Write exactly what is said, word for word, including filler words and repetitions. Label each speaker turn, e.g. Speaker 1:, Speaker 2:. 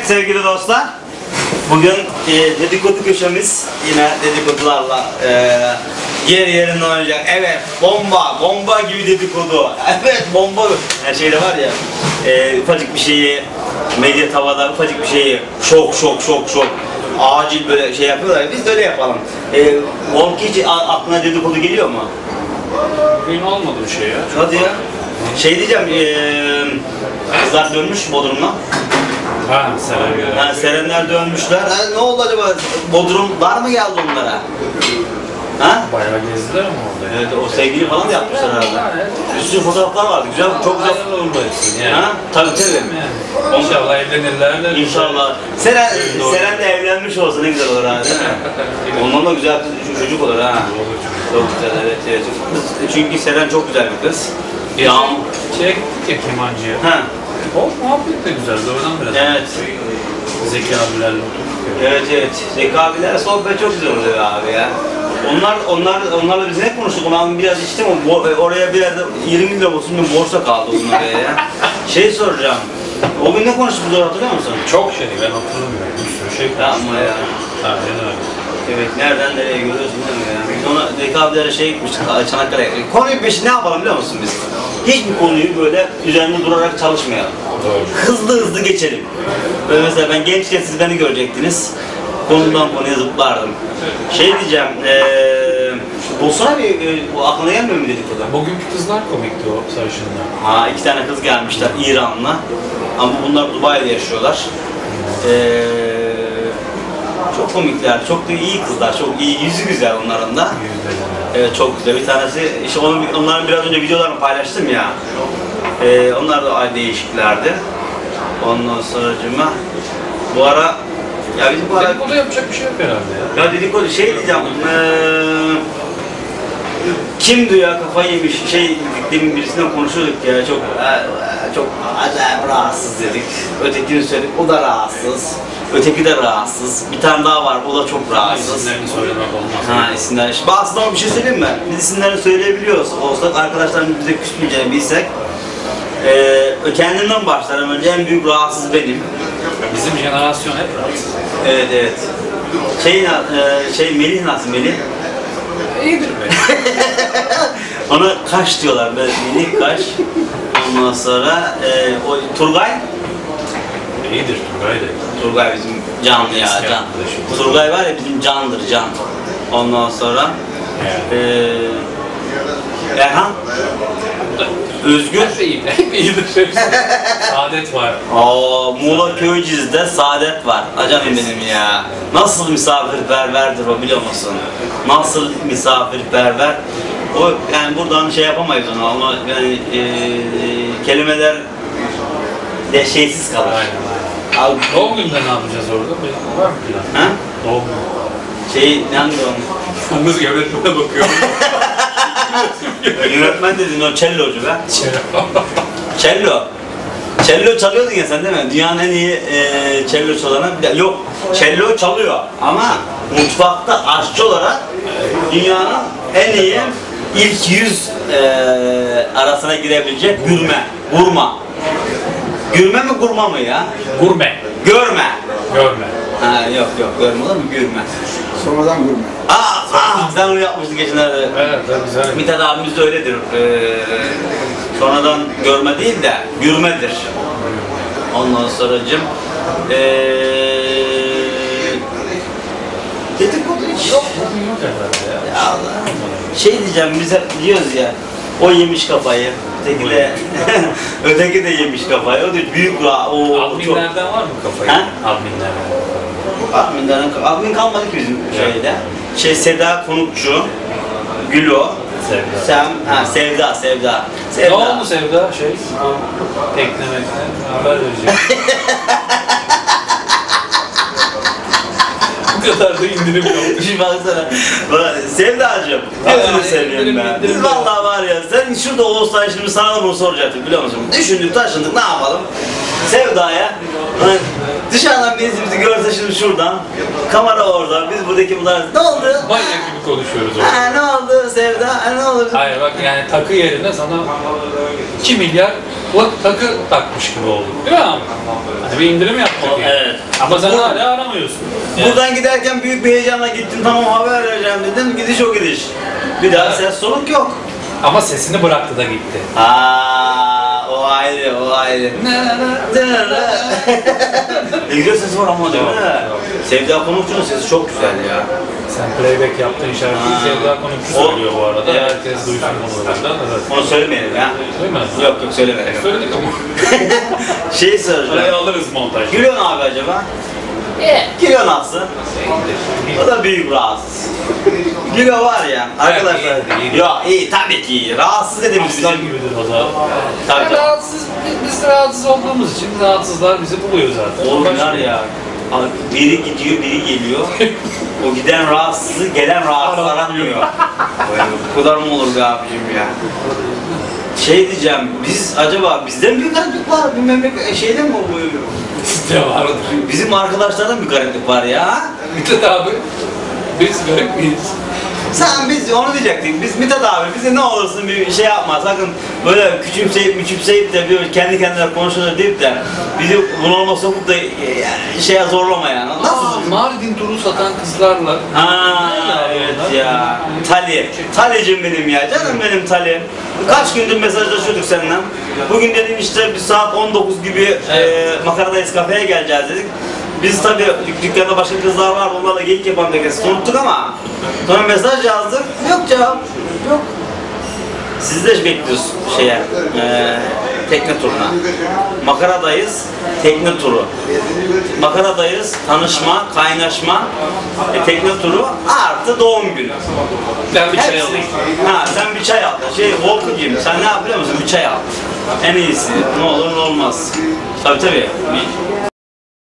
Speaker 1: sevgili dostlar. Bugün e, dedikodu köşemiz yine dedikodularla e, yer yerinden oynayacak. Evet, bomba, bomba gibi dedikodu. Evet, bomba. Her şeyde var ya, e, ufacık bir şeyi, medya tavada ufacık bir şeyi şok şok şok şok acil böyle şey yapıyorlar. Biz de öyle yapalım. E, Volki hiç aklına dedikodu geliyor mu?
Speaker 2: Bugün olmadı bir şey ya.
Speaker 1: Hadi ya. Şey diyeceğim, e, kızlar dönmüş Bodrum'dan.
Speaker 2: Ha, Seren.
Speaker 1: Yani Serenler dönmüşler. Ha, ne oldu acaba? Bodrumlar mı geldi onlara? Ha?
Speaker 2: Bayağı gezdiler ama orada.
Speaker 1: Evet, o sevgili falan da yapmışlar herhalde. Bir sürü fotoğraflar vardı. Güzel, çok güzel.
Speaker 2: Hayırlı uğurlu etsin yani.
Speaker 1: Ha? Tabii tabii.
Speaker 2: Yani. İnşallah evlenirler de.
Speaker 1: İnşallah. Seren, Seren de evlenmiş olsa ne güzel olur ha, değil mi? Ondan da güzel bir çocuk olur ha. Çok güzel, evet, evet. Çünkü Seren çok güzel bir kız.
Speaker 2: Ya. Şeye gittik ya kemancıya.
Speaker 1: Ha.
Speaker 2: O muhabbet de güzeldi. Oradan biraz.
Speaker 1: Evet.
Speaker 2: Zeki abilerle oturduk ya.
Speaker 1: Evet evet. Zeki abilerle sohbet çok güzel oluyor abi ya. Onlar onlar onlarla biz ne konuştuk? Ben biraz içtim ama oraya bir yerde yirmi lira olsun bir borsa kaldı onlara ya. Şey soracağım. O gün ne konuştuk biz orada, hatırlıyor musun?
Speaker 2: Çok şey, ben hatırlamıyorum. Bir sürü şey konuştuk.
Speaker 1: Ama ya.
Speaker 2: Aynen öyle.
Speaker 1: Evet, nereden nereye görüyorsun değil mi ya? Biz ona Zeki abilere şey gitmiştik, Çanakkale'ye. Konuyu peşin ne yapalım biliyor musun biz? Hiçbir konuyu böyle üzerinde durarak çalışmayalım.
Speaker 2: Doğru.
Speaker 1: Hızlı hızlı geçelim. Böyle mesela ben gençken siz beni görecektiniz. Konudan konuya zıplardım. Şey diyeceğim, ee, bulsana bir, e, o aklına gelmiyor mu dedikodu?
Speaker 2: Bugünkü kızlar komikti o sarışınlar.
Speaker 1: Ha, iki tane kız gelmişler İran'la. Ama bunlar Dubai'de yaşıyorlar. Ee, çok komikler, çok da iyi kızlar, çok iyi, yüzü güzel onların da. Evet, çok güzel. Bir tanesi, işte onun, onların biraz önce videolarını paylaştım ya. Ee, onlar da aynı değişiklerdi. Ondan sonra cuma. Bu ara, ya bizim bu ara...
Speaker 2: Dedikodu yapacak bir şey yok herhalde ya.
Speaker 1: Ya dedikodu şey diyeceğim, ee, kimdi ya kafayı yemiş, şey demin birisinden konuşuyorduk ya, çok ee, çok acayip rahatsız dedik. Ötekini söyledik, o da rahatsız. Öteki de rahatsız. Bir tane daha var, o da çok rahatsız.
Speaker 2: İsimlerini söylemek olmaz.
Speaker 1: Ha, isimler. Bazısı ama bir şey söyleyeyim mi? Biz isimlerini söyleyebiliyoruz. Olsak arkadaşlarımız bize küsmeyeceğini bilsek. Ee, kendimden başlarım. Önce en büyük rahatsız benim.
Speaker 2: Bizim jenerasyon hep rahatsız.
Speaker 1: Evet evet. Şey, e, şey Melih nasıl Melih?
Speaker 2: İyidir be.
Speaker 1: Ona Kaş diyorlar. Böyle Melih Kaş. Ondan sonra e, o Turgay.
Speaker 2: İyidir Turgay da.
Speaker 1: Turgay bizim canlı ya, can. Turgay var ya bizim candır, can. Ondan sonra
Speaker 2: Yani.
Speaker 1: e, Erhan. Özgür.
Speaker 2: Hep iyidir. Hep iyidir. Saadet var.
Speaker 1: Aa, Muğla Köyceğiz'de Saadet var. Acanım benim ya. Nasıl misafirperverdir o, biliyor musun? Nasıl misafirperver. O yani buradan şey yapamayız ona ama yani e, kelimeler de şeysiz kalır.
Speaker 2: Aynen aynen. Doğum gününde ne yapacağız orada? Var mı plan?
Speaker 1: Ha?
Speaker 2: Doğum günü.
Speaker 1: Şey ne anlıyorum?
Speaker 2: Yalnız yönetmene bakıyorum.
Speaker 1: Yönetmen dedin o cellocu be. Cello. Cello çalıyordun ya sen değil mi? Dünyanın en iyi e, cello çalanı. Yok, cello çalıyor ama mutfakta aşçı olarak dünyanın en iyi ilk yüz e, arasına girebilecek gurme. Gurma. Gürme mi gurma mı ya?
Speaker 2: Gurme.
Speaker 1: Görme.
Speaker 2: Görme.
Speaker 1: Ha yok yok, görme olur mu? Gürme.
Speaker 3: Sonradan gurme.
Speaker 1: Aa, aa sen onu yapmıştın geçenlerde.
Speaker 2: Evet, tabii güzel.
Speaker 1: Mithat abimiz de öyledir. Ee, sonradan görme değil de gürmedir. Ondan sonracığım ee, dedikodu hiç
Speaker 2: Yok, bugün yok herhalde ya.
Speaker 1: ya Allah. Şey diyeceğim, biz hep diyoruz ya, o yemiş kafayı, öteki de öteki de yemiş kafayı. O da büyük ra o çok.
Speaker 2: Adminlerden var mı kafayı?
Speaker 1: Ha?
Speaker 2: Adminlerden.
Speaker 1: Admin'den admin kalmadı ki bizim şeyde. Şey Seda Konukçu, Gülo,
Speaker 2: Sevda.
Speaker 1: Sem, ha Sevda, Sevda.
Speaker 2: Ne
Speaker 1: Sevda.
Speaker 2: oldu Sevda? Şey, tekne mekne haber verecek. Bu kadar da indirim yok.
Speaker 1: Şimdi baksana. Bak, Sevdacığım, gözünü seveyim ben. Biz vallahi var ya, sen şurada olsan şimdi sana da bunu soracaktım, biliyor musun? Düşündük, taşındık, ne yapalım? Sevda'ya, hani dışarıdan birisi bizi gördü mesela şimdi şuradan, kamera orada, biz buradaki bunlar... Ne oldu?
Speaker 2: Manyak gibi konuşuyoruz orada.
Speaker 1: Ha, ne oldu Sevda? Ha, ne oldu?
Speaker 2: Hayır bak yani takı yerine sana iki milyar takı takmış gibi oldu. Değil mi abi? Hani bir indirim yaptık
Speaker 1: O,
Speaker 2: yani.
Speaker 1: evet.
Speaker 2: Ama sen
Speaker 1: Bu-
Speaker 2: hala aramıyorsun.
Speaker 1: Buradan giderken büyük bir heyecanla gittim, tamam haber vereceğim dedim, gidiş o gidiş. Bir daha ses soluk yok.
Speaker 2: Ama sesini bıraktı da gitti.
Speaker 1: Aa, o ayrı, o ayrı. Ne güzel sesi var ama değil mi?
Speaker 2: Yok,
Speaker 1: Sevda Konukçu'nun sesi çok güzel ya.
Speaker 2: Sen playback yaptığın şarkıyı
Speaker 1: Ha.
Speaker 2: Sevda Konukçu
Speaker 1: O-
Speaker 2: söylüyor bu arada.
Speaker 1: Evet.
Speaker 2: Herkes duysun bunu buradan. Evet.
Speaker 1: Onu söylemeyelim ya.
Speaker 2: Değil mi?
Speaker 1: Yok yok söylemeyelim.
Speaker 2: Söyledik ama.
Speaker 1: Şey
Speaker 2: Oraya
Speaker 1: soracağım.
Speaker 2: alırız montajda.
Speaker 1: Gülüyor mu abi acaba? Gülüyor nasıl? O da büyük rahatsız. Gülüyor var ya arkadaşlar.
Speaker 2: iyi, iyi.
Speaker 1: Yok iyi tabii ki iyi. Rahatsız dediğimiz
Speaker 2: Aslan
Speaker 1: bizim.
Speaker 2: gibidir o da.
Speaker 1: Tabii
Speaker 2: Yani
Speaker 1: tabii.
Speaker 2: rahatsız, biz rahatsız olduğumuz için rahatsızlar bizi buluyor zaten.
Speaker 1: Oğlumlar ya. Abi biri gidiyor, biri geliyor. O giden rahatsızı, gelen rahatsız aranmıyor. Bu kadar mı olur be abicim ya? Şey diyeceğim, biz acaba bizden bir gariplik var, bir memleket şeyden mi bu?
Speaker 2: Sizde vardır.
Speaker 1: Bizim arkadaşlardan bir gariplik var ya.
Speaker 2: Mithat abi, biz garip miyiz?
Speaker 1: Sen biz onu diyecektik. Biz Mithat abi bize ne olursun bir şey yapma. Sakın böyle küçümseyip küçümseyip de bir kendi kendine konuşulur deyip de bizi bunalıma sokup da yani şeye zorlama yani.
Speaker 2: Aa,
Speaker 1: Nasıl?
Speaker 2: Mardin turu satan kızlarla.
Speaker 1: Ha evet ya. Tali. Talicim benim ya. Canım benim Tali. Kaç gündür mesajlaşıyorduk seninle. Bugün dedim işte bir saat on dokuz gibi e, Makaradayız kafeye geleceğiz dedik. Biz tabii dük- dükkanda başka kızlar var, onlarla geyik yapan bekesi unuttuk ama sonra mesaj yazdık, yok cevap, yok. Sizi de bekliyoruz şeye, e, tekne turuna. Makaradayız, tekne turu. Makaradayız, tanışma, kaynaşma, e, tekne turu artı doğum günü.
Speaker 2: Ben bir çay
Speaker 1: Hepsi.
Speaker 2: alayım.
Speaker 1: Ha sen bir çay al. Şey Volkan gibi. Sen ne yapıyor musun? Bir çay al. En iyisi. Ne olur ne olmaz. Tabii tabii. Bir